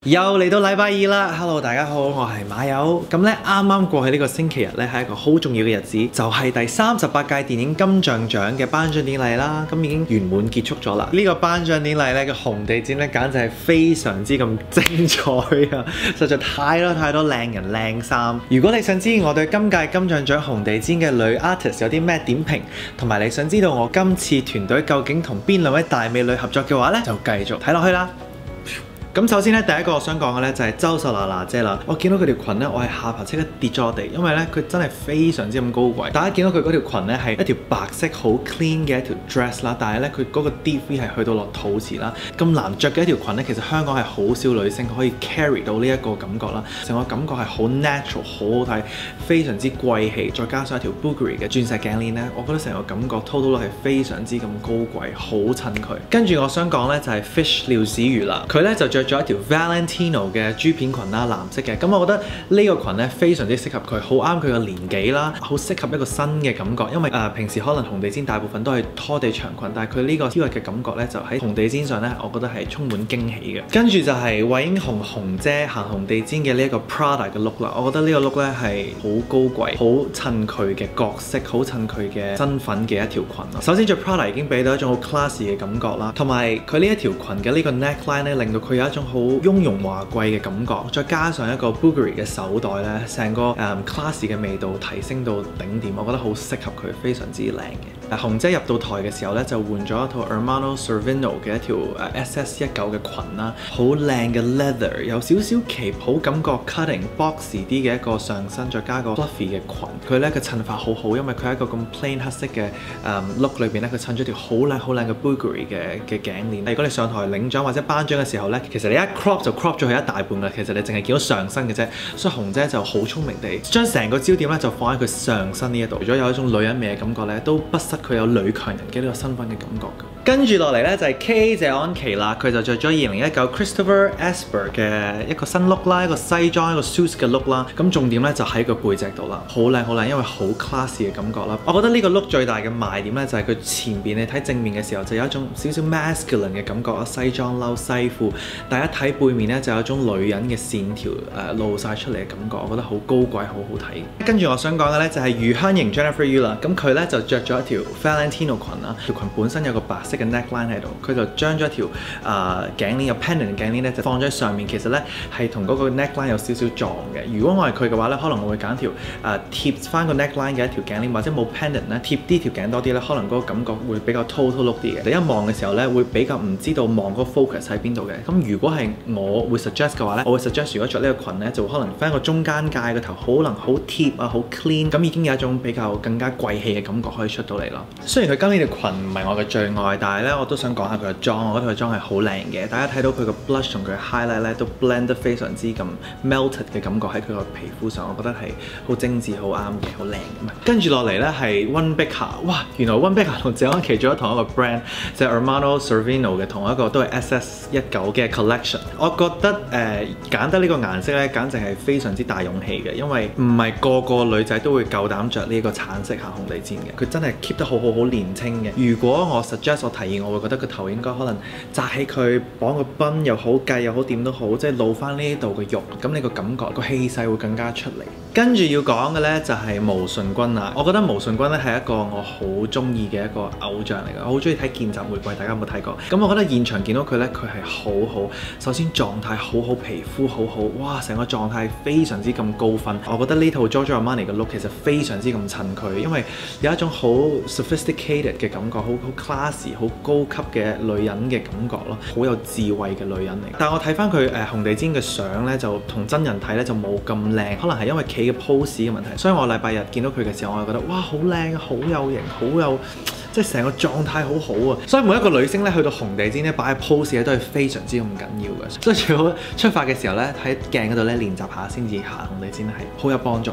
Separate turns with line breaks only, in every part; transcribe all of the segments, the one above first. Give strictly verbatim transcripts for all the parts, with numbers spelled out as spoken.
又嚟到禮拜二啦 ，Hello 大家好，我係馬友。咁咧啱啱過去呢個星期日咧係一個好重要嘅日子，就係、是、第三十八屆電影金像獎嘅頒獎典禮啦。咁已經圓滿結束咗啦。呢、這個頒獎典禮咧嘅紅地毯咧，簡直係非常之咁精彩啊！實在太多太多靚人靚衫。如果你想知我對今屆金像獎紅地毯嘅女 artist 有啲咩點評，同埋你想知道我今次團隊究竟同邊兩位大美女合作嘅話咧，就繼續睇落去啦。咁首先咧，第一個我想講嘅咧就係周秀娜娜姐啦。我見到佢條裙咧，我係下巴即刻跌咗落地，因為咧佢真係非常之咁高貴。大家見到佢嗰條裙咧係一條白色好 clean 嘅一條 dress 啦，但係咧佢嗰個 D V 係去到落肚臍啦。咁難着嘅一條裙咧，其實香港係好少女星可以 carry 到呢一個感覺啦。成個感覺係好 natural， 好好睇，非常之貴氣，再加上一條 Bulgari 嘅鑽石頸鏈咧，我覺得成個感覺 total 係非常之咁高貴，好襯佢。跟住我想講咧就係 Fish 廖子妤啦，佢咧就着咗一條 Valentino 嘅珠片裙啦，藍色嘅。咁我覺得呢個裙咧非常之適合佢，好啱佢個年紀啦，好適合一個新嘅感覺。因為誒、呃、平時可能紅地毯大部分都係拖地長裙，但係佢呢個 T-shirt 嘅感覺咧就喺紅地毯上咧，我覺得係充滿驚喜嘅。跟住就係惠英紅紅姐行紅地毯嘅呢一個 Prada 嘅 look 啦，我覺得呢個 look 咧係好高貴，好襯佢嘅角色，好襯佢嘅身份嘅一條裙咯。首先着 Prada 已經俾到一種好 classy 嘅感覺啦，同埋佢呢一條裙嘅呢個 neckline 咧，令到佢有一種好雍容華貴嘅感覺，再加上一個 Bulgari 嘅手袋咧，成個誒、um, classy 嘅味道提升到頂點，我覺得好適合佢，非常之靚嘅。誒紅姐入到台嘅時候咧，就換咗一套 Armando Sorvino 嘅一條誒 S S 一九嘅裙啦，好靚嘅 leather， 有少少旗袍感覺 cutting boxy 啲嘅一個上身，再加個 fluffy 嘅裙。佢咧嘅襯法好好，因為佢喺一個咁 plain 黑色嘅誒、um, look 裏邊咧，佢襯咗條好靚好靚嘅 Bulgari 嘅嘅頸鏈。如果你上台領獎或者頒獎嘅時候咧，其實你一 crop 就 crop 咗佢一大半啦，其實你淨係見到上身嘅啫，所以紅姐就好聰明地將成個焦點咧就放喺佢上身呢一度，除咗有一種女人味嘅感覺咧，都不失佢有女強人嘅呢個身份嘅感覺嘅。跟住落嚟咧就係 K 謝安琪啦，佢就着咗二零一九 Christopher Esber 嘅一個新 look 啦，一個西裝一個 suit 嘅 look 啦。咁重點咧就喺個背脊度啦，好靚好靚，因為好 classy 嘅感覺啦。我覺得呢個 look 最大嘅賣點咧就係佢前邊你睇正面嘅時候就有一種少少 masculine 嘅感覺啊，西裝褸西褲，但一睇背面咧就有一種女人嘅線條誒露晒出嚟嘅感覺，我覺得好高貴，好好睇。跟住我想講嘅咧就係余香凝 Jennifer Yu 啦，咁佢咧就着咗一條 Valentino 裙啦，條裙本身有個白色嘅 neckline 喺度，佢就將咗條誒、呃、頸鏈有 pendant 嘅頸鏈咧就放咗喺上面，其實咧係同嗰個 neckline 有少少撞嘅。如果我係佢嘅話咧，可能我會揀條誒、呃、貼翻個 neckline 嘅一條頸鏈，或者冇 pendant 咧貼啲條頸多啲咧，可能嗰個感覺會比較 total look 啲嘅。你一望嘅時候咧，會比較唔知道望嗰個 focus 喺邊度嘅。咁如果係我會 suggest 嘅話咧，我會 suggest 如果着呢個裙咧，就可能翻個中間界個頭，可能好貼啊，好 clean， 咁已經有一種比較更加貴氣嘅感覺可以出到嚟咯。雖然佢今年條裙唔係我嘅最愛，但係咧我都想講下佢嘅妝，我覺得佢嘅妝係好靚嘅。大家睇到佢個 blush 同佢 highlight 咧都 blend 得非常之咁 melted 嘅感覺喺佢個皮膚上，我覺得係好精緻、好啱嘅、好靚嘅。跟住落嚟咧係溫碧霞，哇！原來溫碧霞同謝安琪做咗同一個 brand， 就係 Armando Sorvino 嘅同一個都係 S S 一九嘅 collection。我覺得誒、呃、揀得呢個顏色咧，簡直係非常之大勇氣嘅，因為唔係個個女仔都會夠膽着呢個橙色行紅地毯嘅。佢真係 keep 得好好，好年輕嘅。如果我 suggest 我提議，我會覺得個頭應該可能紮起佢，綁個賓又好，髻又好，點都好，即係露翻呢度嘅肉，咁你個感覺個氣勢會更加出嚟。跟住要講嘅咧就係毛舜筠啦。我覺得毛舜筠咧係一個我好中意嘅一個偶像嚟嘅，我好中意睇《見習玫瑰》，大家有冇睇過？咁我覺得現場見到佢咧，佢係好好。首先狀態好好，皮膚好好，哇！成個狀態非常之咁高分。我覺得呢套 Giorgio Armani 嘅 look 其實非常之咁襯佢，因為有一種好 sophisticated 嘅感覺，好好 classy、好高級嘅女人嘅感覺咯，好有智慧嘅女人嚟。但係我睇翻佢誒紅地毯嘅相咧，就同真人睇咧就冇咁靚，可能係因為企嘅 pose 嘅問題。所以我禮拜日見到佢嘅時候，我就覺得哇，好靚，好有型，好有即係成個狀態好好啊！所以每一個女星咧去到紅地毯咧擺嘅 pose 咧都係非常之咁緊要嘅，所以最好出發嘅時候咧喺鏡嗰度咧練習下先至行紅地毯係好有幫助㗎。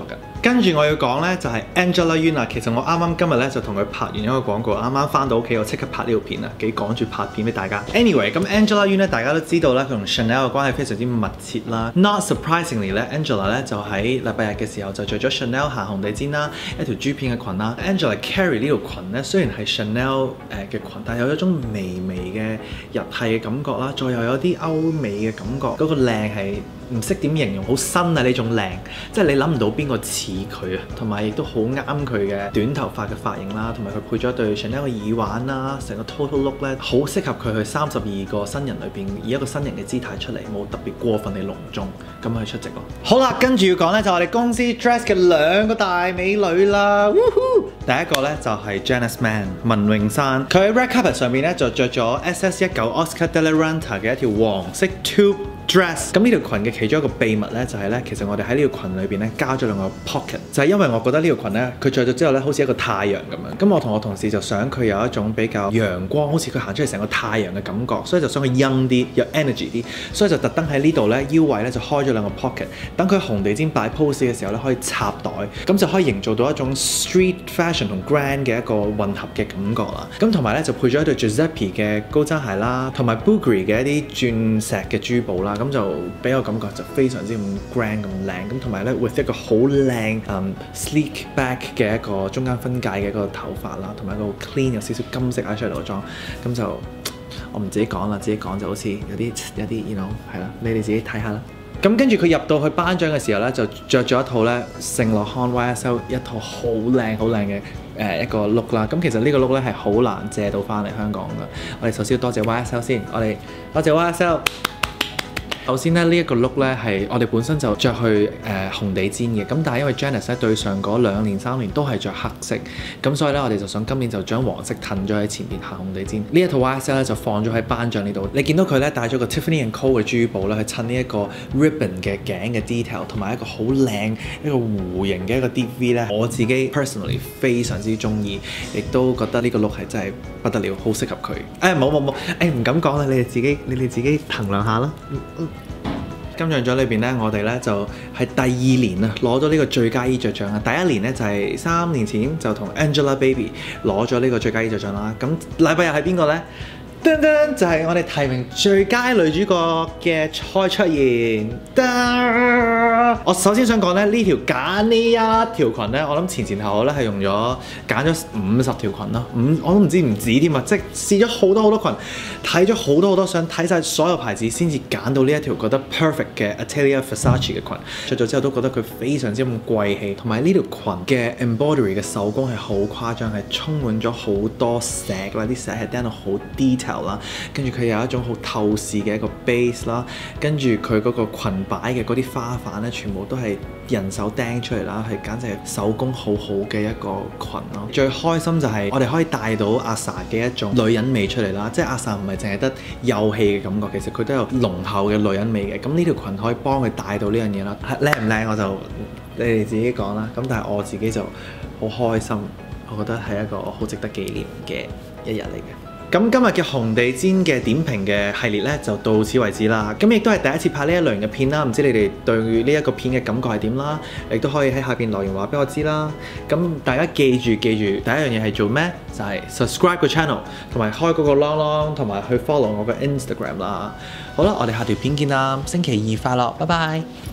跟住我要講咧就係、是、Angela Yuen 啊，其實我啱啱今日咧就同佢拍完一個廣告，啱啱翻到屋企我即刻拍呢條片啊，幾趕住拍片俾大家。Anyway， 咁 Angela Yuen 咧大家都知道咧，佢同 Chanel 嘅關係非常之密切啦。Not surprisingly 咧 ，Angela 咧就喺禮拜日嘅時候就着咗 Chanel 行紅地毯啦，一條珠片嘅裙啦。Angela carry 呢條裙咧，雖然係 Chanel 誒嘅裙，但係有一種微微嘅日系嘅感覺啦，再又有啲歐美嘅感覺，嗰、那個靚係唔識點形容，好新啊呢種靚，即係你諗唔到邊個似佢啊，同埋亦都好啱佢嘅短頭髮嘅髮型啦，同埋佢配咗一對 Chanel 嘅耳環啦，成個 total look 咧好適合佢去三十二個新人裏邊以一個新人嘅姿態出嚟，冇特別過分地隆重咁去出席咯。好啦，跟住要講咧就係我哋公司 dress 嘅兩個大美女啦。第一個咧就係 Janice Man 文詠珊，佢喺 Red Carpet 上面咧就着咗 S S 一九 Oscar de la Renta 嘅一條黃色 tube dress。咁呢條裙嘅其中一個秘密咧就係咧，其實我哋喺呢條裙裏邊咧加咗兩個 pocket， 就係因為我覺得呢條裙咧佢着咗之後咧好似一個太陽咁樣。咁我同我同事就想佢有一種比較陽光，好似佢行出嚟成個太陽嘅感覺，所以就想佢 young 啲，有 energy 啲，所以就特登喺呢度咧腰位咧就開咗兩個 pocket， 等佢紅地毯擺 pose 嘅時候咧可以插袋，咁就可以營造到一種 street fashion 同 grand 嘅一個混合嘅感覺啦。咁同埋咧就配咗一對 Giuseppe 嘅高踭鞋啦，同埋 Bulgari 嘅一啲鑽石嘅珠寶啦，咁就俾我感覺就非常之咁 grand 咁靚，咁同埋咧 with 一個好靚嗯 sleek back 嘅一個中間分界嘅一個頭髮啦，同埋一個好 clean 有少少金色 eyeshadow 嘅妝，咁就我唔自己講啦，自己講就好似有啲有啲 you know 係啦，你哋自己睇下啦。咁跟住佢入到去頒獎嘅時候咧，就着咗一套咧聖樂康 Y S L 一套好靚好靚嘅誒一個 look 啦。咁其實呢個 look 咧係好難借到翻嚟香港㗎。我哋首先要多謝 Y S L 先，我哋多謝 Y S L。首先咧，呢、這、一個 look 咧係我哋本身就着去誒、呃、紅地毯嘅，咁但係因為 Janice 咧對上嗰兩年三年都係着黑色，咁所以咧我哋就想今年就將黃色褪咗喺前邊行紅地毯。呢一套 Y S L 咧就放咗喺頒獎呢度，你見到佢咧戴咗個 Tiffany and Co 嘅珠寶咧去襯呢一個 ribbon 嘅頸嘅 detail， 同埋一個好靚一個弧形嘅一個 deep V 咧，我自己 personally 非常之中意，亦都覺得呢個 look 係真係不得了，好適合佢。誒冇冇冇，誒唔敢講啦，你哋自己你哋自己衡量下啦。嗯嗯金像獎裏邊咧，我哋咧就係第二年啊，攞咗呢個最佳衣着獎啊！第一年咧就係三年前就同 Angelababy 攞咗呢個最佳衣着獎啦。咁禮拜日係邊個咧？噔噔就係我哋提名最佳女主角嘅蔡卓妍。我首先想講咧，呢條揀呢一條裙咧，我諗前前後後咧係用咗揀咗五十條裙咯，五我都唔知唔止添啊！即係試咗好多好多裙，睇咗好多好多相，睇晒所有牌子先至揀到呢一條覺得 perfect 嘅 Atelier Versace 嘅裙。着咗之後都覺得佢非常之咁貴氣，同埋呢條裙嘅 embroidery 嘅手工係好誇張，係充滿咗好多石啦，啲石係釘到好 detail 啦，跟住佢有一種好透視嘅一個 base 啦，跟住佢嗰個裙擺嘅嗰啲花瓣咧，全部都係人手釘出嚟啦，係簡直係手工好好嘅一個裙咯。最開心就係我哋可以帶到阿 sa 嘅一種女人味出嚟啦，即係阿 sa 唔係淨係得幼氣嘅感覺，其實佢都有濃厚嘅女人味嘅。咁呢條裙可以幫佢帶到呢樣嘢啦。靚唔靚我就你哋自己講啦。咁但係我自己就好開心，我覺得係一個好值得紀念嘅一日嚟嘅。咁今日嘅紅地毯嘅點評嘅系列咧就到此為止啦。咁亦都係第一次拍呢一類型嘅片啦，唔知你哋對呢一個片嘅感覺係點啦？亦都可以喺下邊留言話俾我知啦。咁大家記住記住，第一樣嘢係做咩？就係 subscribe 個 channel， 同埋開嗰個 long long， 同埋去 follow 我嘅 Instagram 啦。好啦，我哋下條片見啦，星期二快樂，拜拜。